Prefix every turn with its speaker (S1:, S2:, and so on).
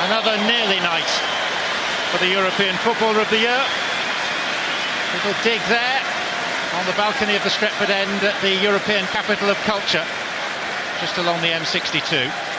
S1: Another nearly night for the European Footballer of the Year. Little dig there on the balcony of the Stretford End at the European Capital of Culture, just along the M62.